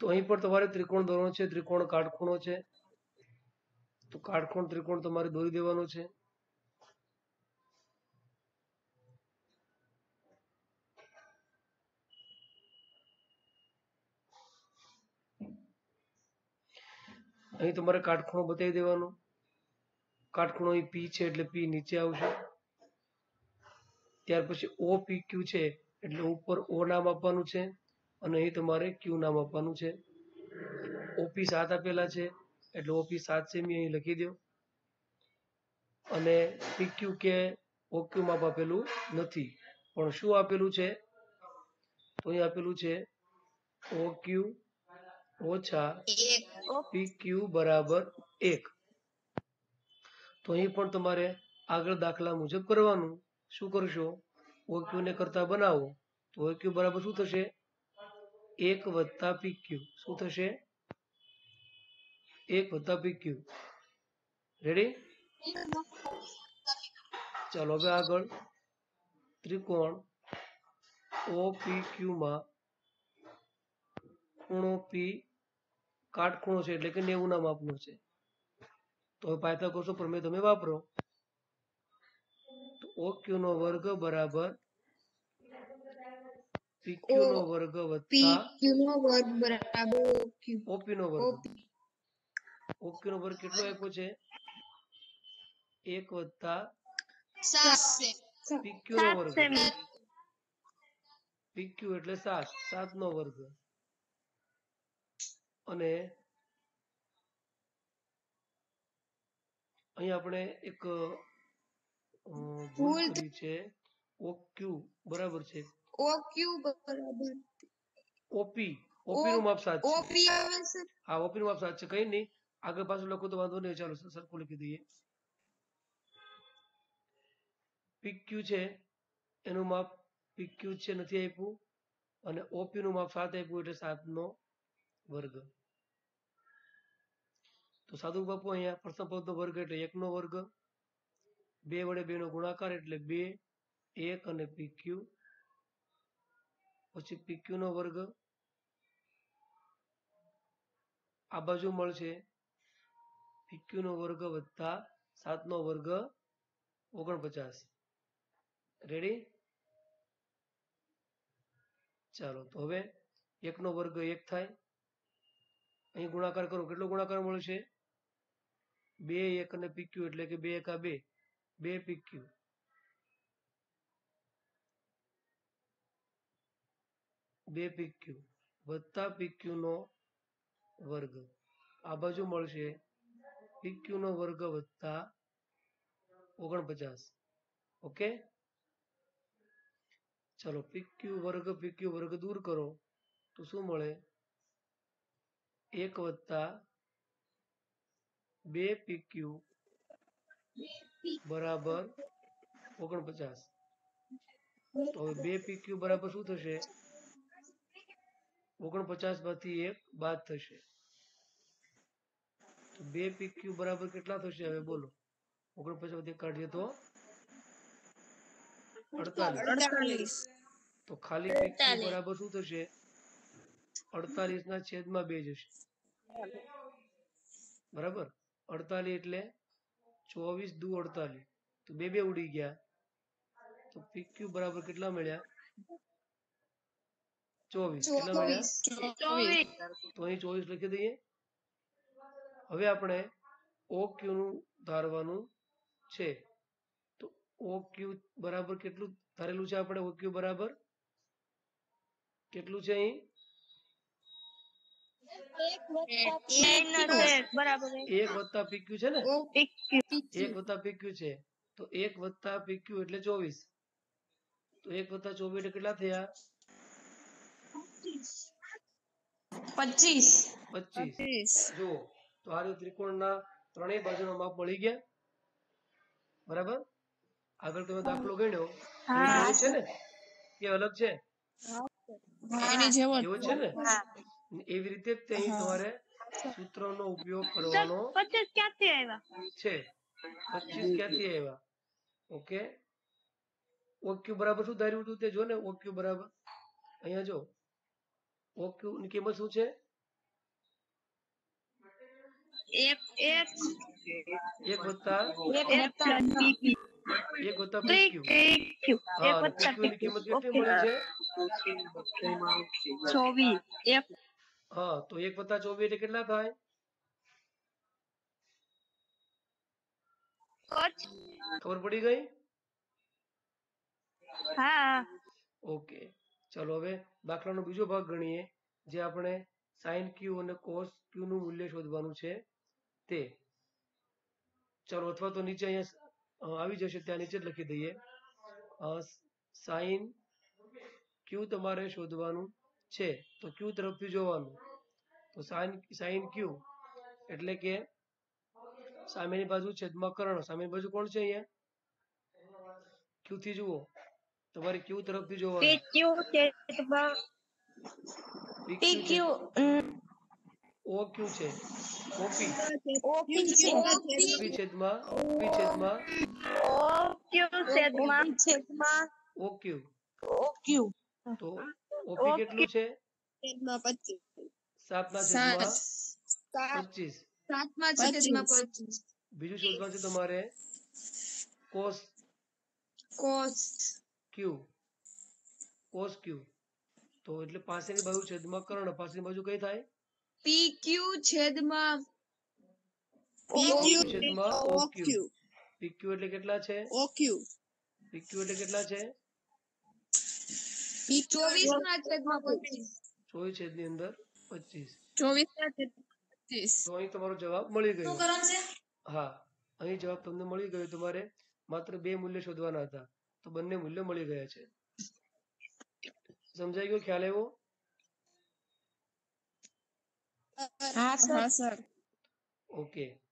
તો અહીં પણ તમારે ત્રિકોણ દોરવાનો છે, ત્રિકોણ કાટખૂણો છે, તો કાટખૂણ ત્રિકોણ તમારે દોરી દેવાનો છે. અહીં તમારે કાટખૂણો બતાવી દેવાનો. કાટખૂણો અહીં P છે એટલે P નીચે આવશે. ત્યાર પછી OPQ છે એટલે ઉપર O નામ આપવાનું છે અને અહીં તમારે Q નામ આપવાનું છે. OP 7 આપેલા છે એટલે OP 7 સેમી અહીં લખી દો. અને PQ કે OQ માપ આપેલું નથી, પણ શું આપેલું છે? તો અહીં આપેલું છે OQ ઓછા PQ બરાબર 1. તો અહીં પણ તમારે આગળ દાખલા મુજબ કરવાનું. શું કરશો? OQ ને કરતા બનાવો તો OQ બરાબર શું થશે? 1 વત્તા PQ. શું થશે? 1 વત્તા PQ. રેડી? ચાલો હવે આગળ ત્રિકોણ OPQ માં ખૂણો P કાટખૂણો છે એટલે કે 90 ના માપનો છે. તો પાયથાગોરસનો પ્રમેય તમે વાપરો. તો OQ નો વર્ગ બરાબર PQ નો વર્ગ વત્તા OP નો વર્ગ. OQ નો વર્ગ કેટલો આપ્યો છે? 1 વત્તા PQ નો વર્ગ. PQ એટલે 7 નો વર્ગ. અને અહીં આપણે એક ભૂલ કરી છે. OQ બરાબર છે OP નું માપ 7 છે. હા, OP નું માપ 7 છે. કઈ નહીં, આગળ પાછું લખો તો વાંધો નહીં. ચાલો સરખું લખી દઈએ. PQ છે એનું માપ PQ છે નથી આપ્યું અને OP નું માપ 7 આપ્યું એટલે 7 નો વર્ગ. તો સાદું બાપુ અહીંયા પ્રથમ પદનો વર્ગ એટલે 1 નો વર્ગ, 2 વડે 2 નો ગુણાકાર એટલે 2, 1 અને PQ. પછી PQ નો વર્ગ આ બાજુ મળશે PQ નો વર્ગ વત્તા 7 નો વર્ગ 49. રેડી? ચાલો તો હવે 1 નો વર્ગ 1 થાય. અહીં ગુણાકાર કરો, કેટલો ગુણાકાર મળશે? 2, 1 અને PQ એટલે કે 2 એકા 2, 2 PQ. 2 PQ વત્તા PQ નો વર્ગ. આ બાજુ મળશે PQ નો વર્ગ વત્તા 49. ઓકે, ચલો PQ વર્ગ દૂર કરો તો શું મળે? 1 વત્તા 2 PQ બરાબર 49. તો હવે 2 PQ બરાબર શું થશે? 49 માંથી 1 બાદ થશે. તો 2 PQ બરાબર કેટલા થશે? હવે બોલો. 49 માંથી કાઢીએ તો 48. તો ખાલી PQ બરાબર શું થશે? 48 ના છેદમાં 2 જશે. બરાબર? 48 એટલે 24 દુ 48. તો 2 ઉડી ગયા. તો PQ બરાબર કેટલા મળ્યા? 24. કેટલા મળ્યા? 24. તો અહીં 24 લખી દઈએ. હવે આપણે OQ નું ધારવાનું છે. તો OQ બરાબર કેટલું ધારેલું છે આપણે? OQ બરાબર કેટલું છે અહીં? 1 વત્તા PQ છે ને? 1 વત્તા PQ છે. તો 1 વત્તા PQ એટલે 24. તો 1 વત્તા 24 એટલે કેટલા થયા? 25. જો તો આ ત્રિકોણના ત્રણેય બાજુના માપ મળી ગયા. બરાબર? આગળ તમે દાખલો ગણ્યો એવો છે ને કે અલગ છે? એવો છે ને? એવી રીતે જ અહીં તમારે સૂત્રનો ઉપયોગ કરવાનો છે. 25 ક્યાંથી આવ્યા? ઓકે, OQ બરાબર શું ધાર્યું હતું તે જો ને. OQ બરાબર અહીંયા જો OQ ની કિંમત શું છે? એક એક એક વત્તા પીપી એક વત્તા પીક્યુ. હા, અને પીક્યુ ની કિંમત કેટલી મળી છે? 24 એક હા, તો 1 વત્તા 24 એટલે કેટલા થાય? ખબર પડી ગઈ? હા ઓકે, ચલો હવે દાખલાનો બીજો ભાગ ગણીએ, જે આપણે સાઇન ક્યુ અને કોસ ક્યુ નું મૂલ્ય શોધવાનું છે તે. ચલો, અથવા તો નીચે અહીંયા આવી જશે ત્યાં નીચે જ લખી દઈએ. સાઇન ક્યુ તમારે શોધવાનું છે, તો ક્યુ તરફથી જોવાનું. તો સાઇન ક્યુ એટલે કે સામેની બાજુ છેદમાં કર્ણ. સામેની બાજુ કોણ છે અહીંયા? ક્યુ થી જુઓ, તમારે ક્યુ તરફથી જોવાનું. પીક્યુ છેદમાં પીક્યુ છે, ઓ ક્યુ છે, ઓપી ઓપી છેદમાં ઓ ક્યુ. તો ઓપી કેટલું છે? 7/25. બીજું શોધવાનું છે તમારે કોસ ક્યુ. તો એટલે પાસેની બાજુ છેદમાં કર્ણ. પાસેની બાજુ કઈ થાય? PQ છેદમાં ઓક્યુ. પીક્યુ એટલે કેટલા છે? પીક્યુ એટલે કેટલા છે? 24 છેદની અંદર 25. તો અહીં તમારો જવાબ મળી ગયો. હા, અહીં જવાબ તમને મળી ગયો. તમારે માત્ર 2 મૂલ્ય શોધવાના હતા, તો બંને મૂલ્ય મળી ગયા છે. સમજાઈ ગયો? ખ્યાલ આવ્યો? હા સર. ઓકે.